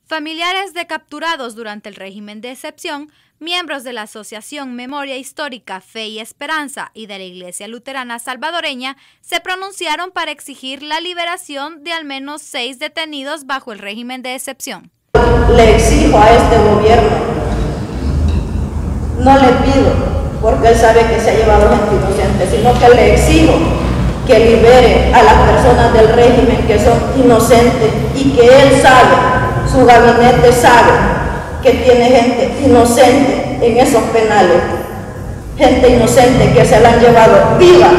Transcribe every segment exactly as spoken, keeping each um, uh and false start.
Familiares de capturados durante el régimen de excepción, miembros de la Asociación Memoria Histórica, Fe y Esperanza y de la Iglesia Luterana Salvadoreña se pronunciaron para exigir la liberación de al menos seis detenidos bajo el régimen de excepción. Le exijo a este gobierno, no le pido, porque él sabe que se ha llevado gente inocente, sino que le exijo que libere a las personas del régimen que son inocentes y que él sabe, su gabinete sabe que tiene gente inocente en esos penales, gente inocente que se la han llevado viva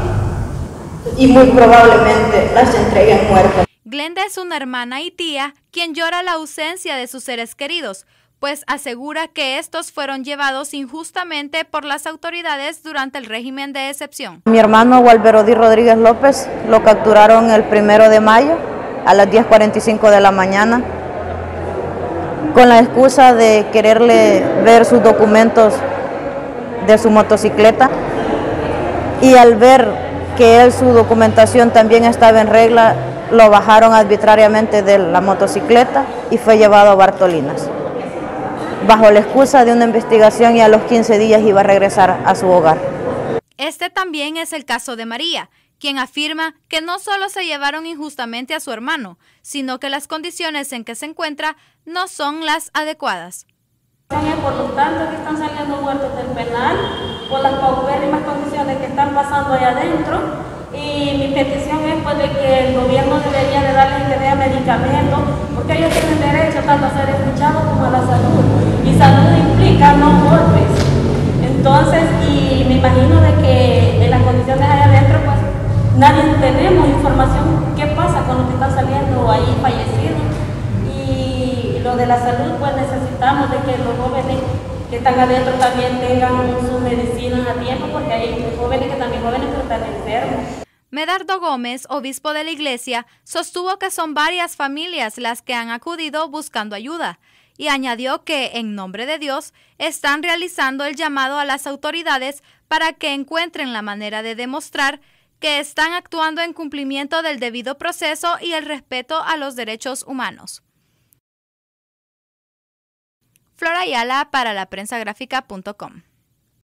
y muy probablemente las entreguen muertas. Glenda es una hermana y tía quien llora la ausencia de sus seres queridos, pues asegura que estos fueron llevados injustamente por las autoridades durante el régimen de excepción. Mi hermano Walverodi Rodríguez López lo capturaron el primero de mayo a las diez cuarenta y cinco de la mañana con la excusa de quererle ver sus documentos de su motocicleta, y al ver que él su documentación también estaba en regla, lo bajaron arbitrariamente de la motocicleta y fue llevado a Bartolinas bajo la excusa de una investigación, y a los quince días iba a regresar a su hogar. Este también es el caso de María, quien afirma que no solo se llevaron injustamente a su hermano, sino que las condiciones en que se encuentra no son las adecuadas. Por lo tanto que están saliendo muertos del penal, por las paupérrimas condiciones que están pasando allá adentro, y mi petición es pues de que el gobierno debería de darles que dé medicamentos, porque ellos tienen derecho tanto a ser escuchados como a la salud, y salud implica no golpes. Entonces, y me imagino de que en las condiciones allá adentro pues nadie tenemos información qué pasa con los que están saliendo ahí fallecidos, y lo de la salud pues necesitamos de que los jóvenes que están adentro también tengan sus medicinas a tiempo, porque hay jóvenes que también jóvenes que están enfermos. Medardo Gómez, obispo de la iglesia, sostuvo que son varias familias las que han acudido buscando ayuda, y añadió que, en nombre de Dios, están realizando el llamado a las autoridades para que encuentren la manera de demostrar que están actuando en cumplimiento del debido proceso y el respeto a los derechos humanos. Flor Ayala para la prensa gráfica punto com.